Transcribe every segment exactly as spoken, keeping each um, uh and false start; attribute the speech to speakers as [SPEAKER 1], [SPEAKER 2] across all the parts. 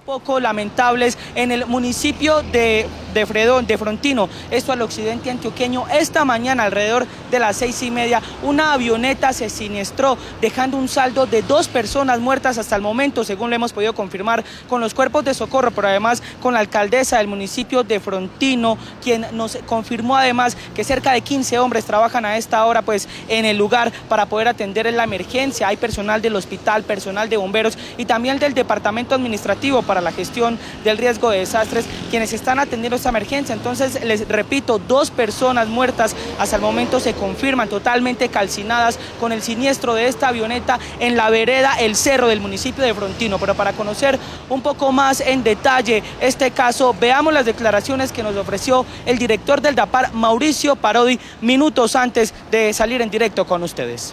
[SPEAKER 1] poco lamentables en el municipio de, de, Fredón, de Frontino, esto al occidente antioqueño. Esta mañana, alrededor de las seis y media, una avioneta se siniestró, dejando un saldo de dos personas muertas hasta el momento, según lo hemos podido confirmar con los cuerpos de socorro, pero además con la alcaldesa del municipio de Frontino, quien nos confirmó además que cerca de quince hombres trabajan a esta hora pues en el lugar para poder atender la emergencia. Hay personal del hospital, personal de bomberos y también del departamento administrativo para la gestión del riesgo de desastres, quienes están atendiendo esta emergencia. Entonces, les repito, dos personas muertas hasta el momento se confirman, totalmente calcinadas con el siniestro de esta avioneta en la vereda El Cerro del municipio de Frontino. Pero para conocer un poco más en detalle este caso, veamos las declaraciones que nos ofreció el director del DAPAR, Mauricio Parodi, minutos antes de salir en directo con ustedes.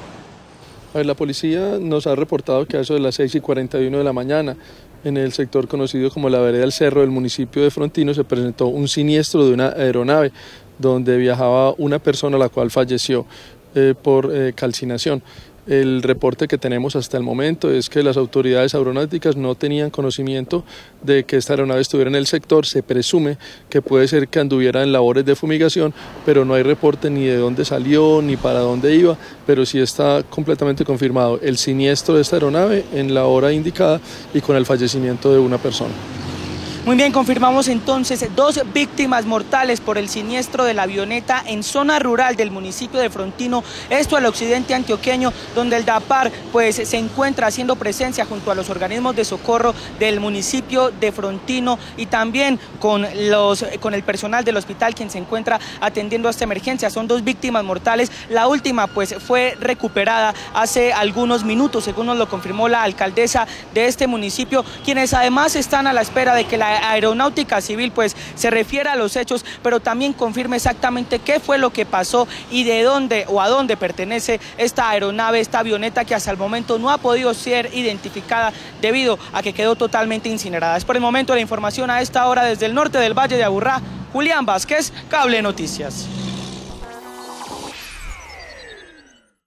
[SPEAKER 2] A ver, la policía nos ha reportado que a eso de las seis y cuarenta y uno de la mañana, en el sector conocido como la vereda El Cerro del municipio de Frontino, se presentó un siniestro de una aeronave donde viajaba una persona, la cual falleció eh, por eh, calcinación. El reporte que tenemos hasta el momento es que las autoridades aeronáuticas no tenían conocimiento de que esta aeronave estuviera en el sector. Se presume que puede ser que anduviera en labores de fumigación, pero no hay reporte ni de dónde salió ni para dónde iba, pero sí está completamente confirmado el siniestro de esta aeronave en la hora indicada y con el fallecimiento de una persona.
[SPEAKER 1] Muy bien, confirmamos entonces dos víctimas mortales por el siniestro de la avioneta en zona rural del municipio de Frontino, esto al occidente antioqueño, donde el DAPAR pues se encuentra haciendo presencia junto a los organismos de socorro del municipio de Frontino y también con, los, con el personal del hospital quien se encuentra atendiendo a esta emergencia. Son dos víctimas mortales, la última pues fue recuperada hace algunos minutos, según nos lo confirmó la alcaldesa de este municipio, quienes además están a la espera de que la Aeronáutica Civil pues se refiere a los hechos, pero también confirme exactamente qué fue lo que pasó y de dónde o a dónde pertenece esta aeronave, esta avioneta que hasta el momento no ha podido ser identificada debido a que quedó totalmente incinerada. Es por el momento la información a esta hora desde el norte del Valle de Aburrá. Julián Vázquez, Cable Noticias.